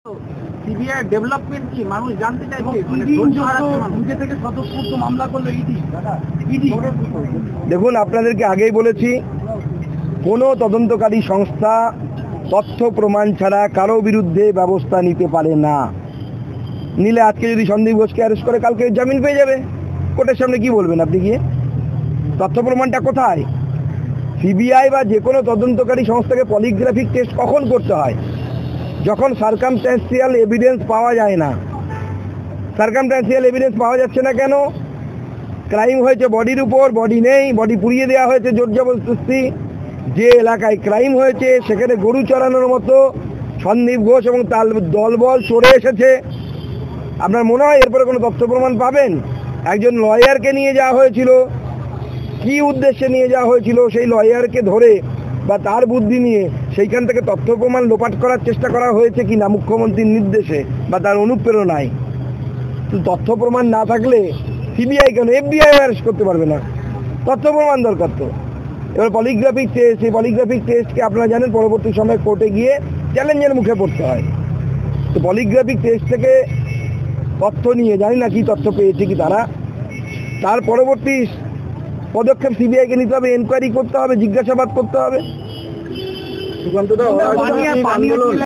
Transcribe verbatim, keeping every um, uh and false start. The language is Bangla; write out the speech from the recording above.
সিবিআই ডেভেলপমেন্ট কি মানুষ জানতে চাইছে। নিজে থেকে স্বতঃস্ফূর্ত মামলা করলো ইডি। ইডি দেখুন, আপনাদেরকে আগেই বলেছি, কোনো তদন্তকারী সংস্থা তথ্য প্রমাণ ছাড়া কারো বিরুদ্ধে ব্যবস্থা নিতে পারে না। নিলে আজকে যদি সন্দীপ ঘোষকে অ্যারেস্ট করে কালকে জামিন পেয়ে যাবে। কোর্টের সামনে কি বলবেন আপনি গিয়ে? তথ্য প্রমাণটা কোথায়? সিবিআই বা যে কোনো তদন্তকারী সংস্থাকে পলিগ্রাফিক টেস্ট কখন করতে হয়? যখন সার্কামস্ট্যান্সিয়াল এভিডেন্স পাওয়া যায় না। সার্কামস্ট্যান্সিয়াল এভিডেন্স পাওয়া যাচ্ছে না কেন? ক্রাইম হয়েছে বডির উপর, বডি নেই, বডি পুড়িয়ে দেওয়া হয়েছে জোর জবরদস্তি। যে এলাকায় ক্রাইম হয়েছে সেখানে গরু চড়ানোর মতো সন্দীপ ঘোষ এবং তার দলবল চড়ে এসেছে। আপনার মনে হয় এরপরে কোনো তথ্য প্রমাণ পাবেন? একজন লয়ারকে নিয়ে যাওয়া হয়েছিল, কি উদ্দেশ্যে নিয়ে যাওয়া হয়েছিল সেই লয়ারকে ধরে বা তার বুদ্ধি নিয়ে সেইখান থেকে তথ্য প্রমাণ লোপাট করার চেষ্টা করা হয়েছে কি না মুখ্যমন্ত্রীর নির্দেশে বা তার অনুপ্রেরণায়? তো তথ্য প্রমাণ না থাকলে সিবিআই কেন এফবিআই অ্যারেস্ট করতে পারবে না? তথ্য প্রমাণ দরকার তো। এবার পলিগ্রাফিক টেস্ট, সেই পলিগ্রাফিক টেস্টকে আপনারা জানেন পরবর্তী সময় কোর্টে গিয়ে চ্যালেঞ্জের মুখে পড়তে হয়। তো পলিগ্রাফিক টেস্ট থেকে তথ্য নিয়ে জানি না কি তথ্য পেয়েছে কি তারা, তার পরবর্তী পদক্ষেপ সিবিআইকে নিতে হবে, এনকোয়ারি করতে হবে, জিজ্ঞাসাবাদ করতে হবে।